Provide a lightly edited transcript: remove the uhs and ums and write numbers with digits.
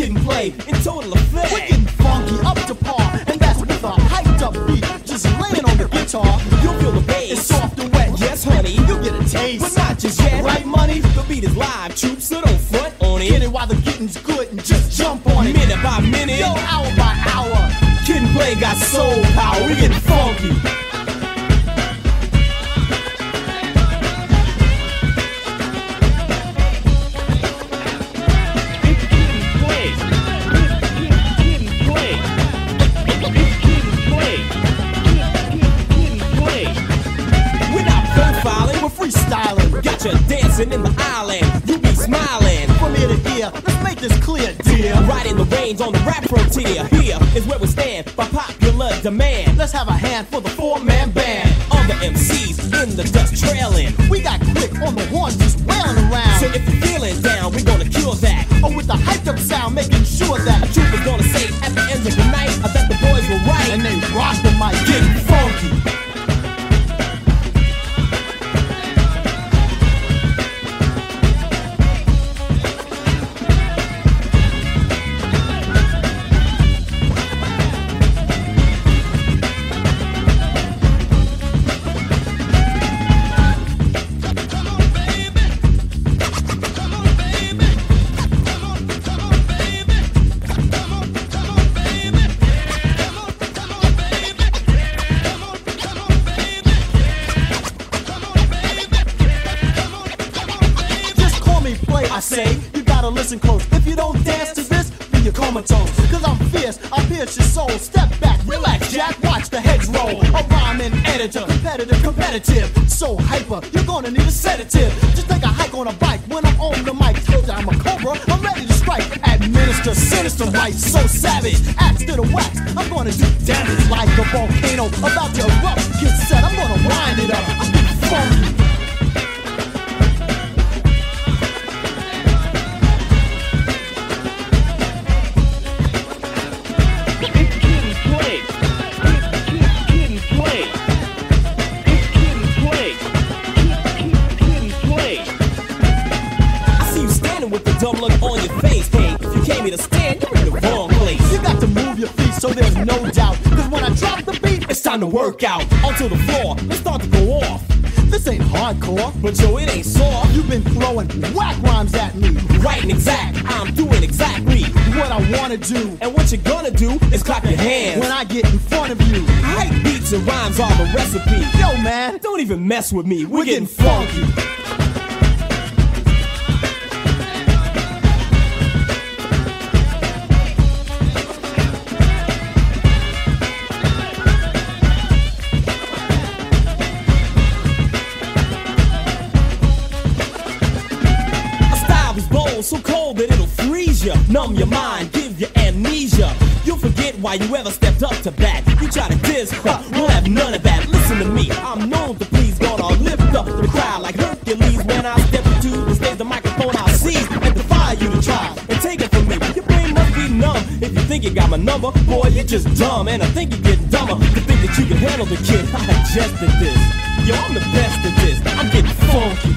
Kid and Play in total effect. We're getting funky up to par, and that's with a hyped up beat. Just laying on the guitar, You'll feel the bass. it's soft and wet. Yes, honey. You'll get a taste, But not just yet. right, money? The beat is live, troops, so don't front on Get it. it while the getting's good and just jump on it. Minute by minute, Yo, hour by hour. Kid and Play got soul power. We getting funky. We're not profiling, We're freestyling got you dancing in the island. You be smiling. from ear to ear. Let's make this clear, dear. Riding the reins on the rap frontier. Here is where we stand by popular demand. Let's have a hand for the four-man band. Other MCs in the dust trailing. We got quick on the horns just wailing around. So if you're feeling down, we're gonna cure that. Oh, with the hyped up sound, making sure that A troop is gonna say at the end of the night that the boys were right. and they rock the mic. Getting funky. Just call me play, I say. You gotta listen close. If you don't dance to this, then you're comatose. Cause I'm fierce, I pierce your soul. Step back, relax, Jack, watch the heads roll. A rhyming editor, competitive. So hyper, you're gonna need a sedative. Just take a hike on a bike when I'm on the mic. Told ya I'm a cobra, I'm ready to strike. Administer sinister rights, so savage. Axe to the wax, I'm gonna do damage like a volcano about to erupt. Get set, I'm gonna wind it up. I'm funky. I see you standing with the dumb look on your face. Hey, if you came here to stand, you're in the wrong place. You got to move your feet so there's no doubt. Cause when I drop the beat, It's time to work out onto the floor. Let's start to go off. this ain't hardcore. But yo, it ain't soft. You've been throwing whack rhymes at me. Right and exact. I'm doing exactly What I wanna do and what you're gonna do is clap your hands. when I get in front of you. Hype beats and rhymes are the recipe. Yo, man, Don't even mess with me. We're we're getting getting funky. funky. A style is bold, so cold that it'll freeze you, numb your mind, give you amnesia. You'll forget why you ever stepped up to bat. You try to diss, we'll have none of that. Listen to me, I'm known to please. Gonna lift up the crowd like Hercules. When I step into the stage, the microphone I'll seize and defy you to try and take it from me. Your brain must be numb if you think you got my number. Boy, you're just dumb, and I think you're getting dumber to think that you can handle the kid. I adjusted this. Yo, I'm the best at this. I'm getting funky.